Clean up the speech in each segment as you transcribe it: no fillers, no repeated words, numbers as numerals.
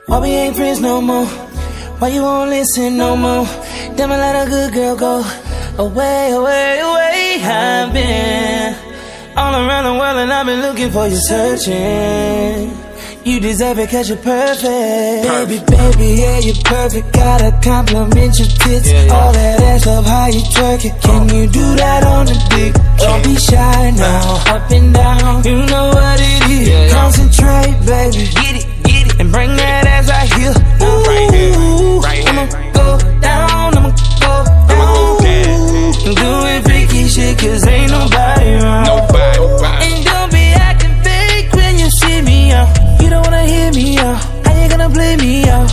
Why we ain't friends no more? Why you won't listen no more? Damn, I let a good girl go away, away, away. I've been all around the world and I've been looking for you, searching. You deserve it cause you're perfect. Baby, baby, yeah, you're perfect. Gotta compliment your tits. All that ass up, how you twerk it. Can you do that on the dick? Don't be shy now, up and down. You know what it is. Concentrate, baby. Get it, and bring that ass right here. Ooh, right here, right here. I'ma go down, I'ma go down. Do it freaky shit cause ain't nobody around. And don't be acting fake when you see me out. You don't wanna hear me out. How you gonna play me out?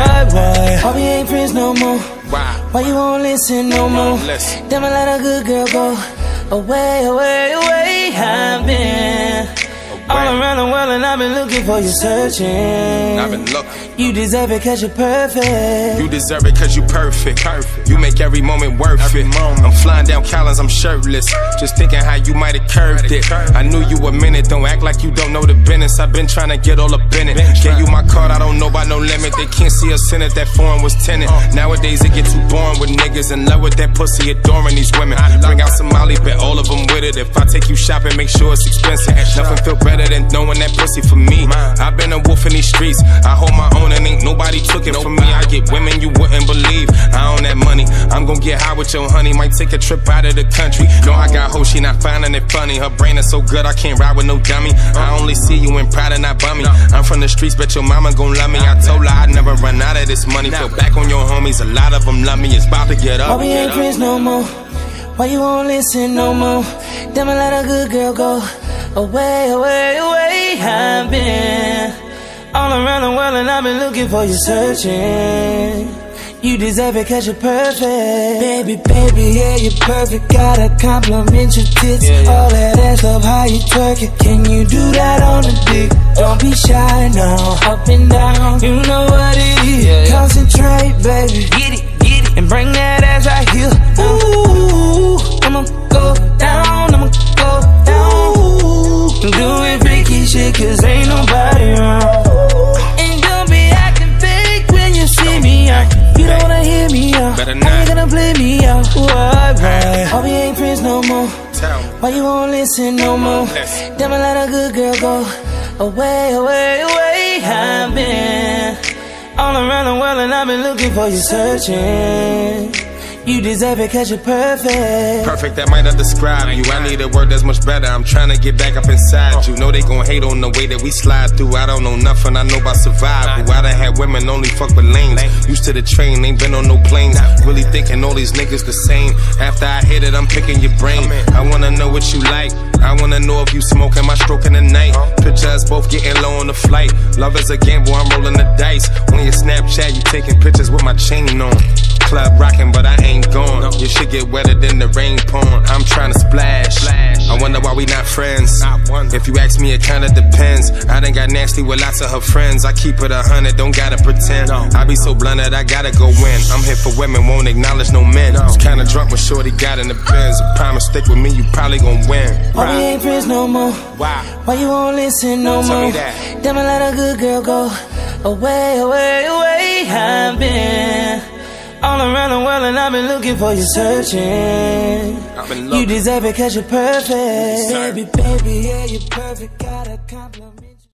Why we ain't friends no more? Why you won't listen no more? Damn, I let a good girl go away, away, away. I've been all around the world and I've been looking for you, searching. I've been looking. You deserve it cause you're perfect. You deserve it cause you perfect. You make every moment worth it. I'm flying down Collins, I'm shirtless. Just thinking how you might have curved it. I knew you a minute, don't act like you don't know the business. I've been trying to get all up in it. Gave you my card, I don't know about no limit. They can't see us in it, that foreign was tenant. Nowadays it get too boring with niggas in love with that pussy, adoring these women. Bring out some Molly, bet all of them with it. If I take you shopping, make sure it's expensive. Nothing feel better than knowing that pussy for me. I've been a wolf in these streets, I hold my own and ain't nobody took it from me. I get women you wouldn't believe. I own that money, I'm gon' get high with your honey. Might take a trip out of the country. No, I got hoes, she not finding it funny. Her brain is so good, I can't ride with no dummy. I only see you in pride and not bummy. I'm from the streets, bet your mama gon' love me. I told her I'd never run out of this money. Feel back on your homies, a lot of them love me. It's about to get up. Why we ain't friends no more? Why you won't listen no more? Damn, I let a good girl go away, away, away. I've been all around the world and I've been looking for you, searching. You deserve it cause you're perfect. Baby, baby, yeah, you're perfect. Gotta compliment your tits. All that ass up, how you twerk it. Can you do that on the dick? Don't be shy now, up and down. You know what it is. Concentrate, baby. Get it, and bring that ass right here. Ooh, I'ma go down, I'ma go down. Do it freaky shit cause ain't nobody around. And don't be acting fake when you see me out. You don't wanna hear me out. How you gonna play me out? Why we ain't friends no more? Why you won't listen no more? Damn, I let a good girl go away, away, away. I've been all around the world and I've been looking for you, searching. You deserve it cause you're perfect. Perfect, that might not describe you. I need a word that's much better. I'm trying to get back up inside you. Know they gon' hate on the way that we slide through. I don't know nothing, I know about survival. I done had women only fuck with lanes. Used to the train, ain't been on no planes. Really thinking all these niggas the same. After I hit it, I'm picking your brain. I wanna know what you like. I wanna know if you smoking my stroke in the night. Picture us both getting low on the flight. Love is a gamble, I'm rolling the dice. On your Snapchat, you taking pictures with my chain on. Club rocking, but I ain't gone. Your shit get wetter than the rain pouring. I'm trying to splash. I wonder why we not friends. If you ask me, it kinda depends. I done got nasty with lots of her friends. I keep it 100, don't gotta pretend. I be so blunt that I gotta go in. I'm here for women, won't acknowledge no men. Was kinda drunk when shorty got in the Benz. I promise, stick with me, you probably gon' win. Why we ain't friends no more? Why you won't listen no more? Damn, I let a good girl go away, away, away. I've been all around the world and I've been looking for you, searching. You deserve it cause you're perfect. Baby, baby, yeah, you're perfect. Gotta compliment.